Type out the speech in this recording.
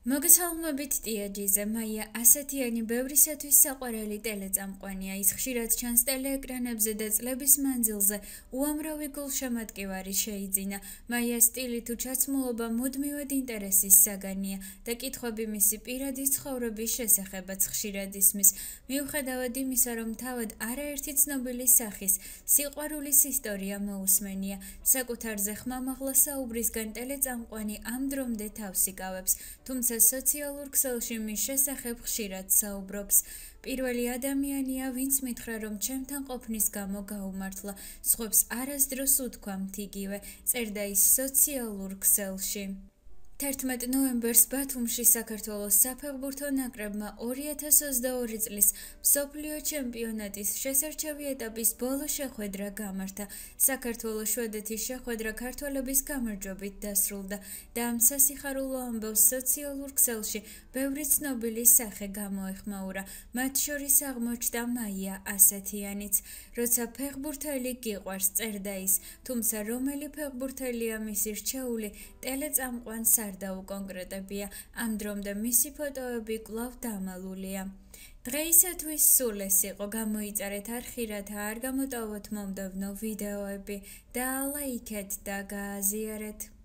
მოგესალმებით ტიაჯიზე, მაია ასათიანი ბევრისათვის საყვარელი ტელეწამყვანია. ის ხშირად ჩანს ტელეეკრანებზე და წლების მანძილზე უამრავი გულშემატკივარი შეიძინა. მაიას სტილი თუ ჩაცმულობა მუდმივად ინტერესის საგანია და კითხვები მისი პირადი ცხოვრების შესახებაც ხშირად ისმის. მიუხედავად იმისა, რომ თავად არაერთი ცნობილი სახის სიყვარულის ისტორია მოусმენია, საკუთარზე ხმამაღლა საუბრისგან ტელეწამყვანი ამ დრომდე თავს იკავებს, თუმცა სოციალურ ქსელში მის შესახებ ხშირად საუბრობს. პირველი ადამიანია, ვინც მითხრა, რომ ჩემთან ყოფნის გამო გაუმართლა, სხვებს არასდროს უთქვამთ იგივე, წერდა ის სოციალურ ქსელში. 11 ნოემბერს ბათუმში საქართველოს საფეხბურთო ნაკრებმა 2022 წლის მსოფლიო ჩემპიონატის შესარჩევი ეტაპის ბოლო შეხვედრა გამართა. საქართველოს შვედეთის შეხვედრა ქართველების გამარჯვებით დასრულდა და ამ სასიხარულო ამბავს სოციალურ ქსელში ბევრი ცნობილი სახე გამოეხმაურა. მათ შორის აღმოჩნდა მაია ასათიანიც. როცა ფეხბურთელი გიყვარს, წერდა ის, თუმცა რომელი ფეხბურთელია მისი რჩეული ტელეწამყვანს არ დაუკონკრეტებია. ამ დრომდე მისი ფოტოები კვლავ დამალულია. დღეისათვის სულ ეს იყო. გამოიწერეთ არხი, რათა არ გამოტოვოთ მომდევნო ვიდეოები და ლაიქეთ და გააზიარეთ.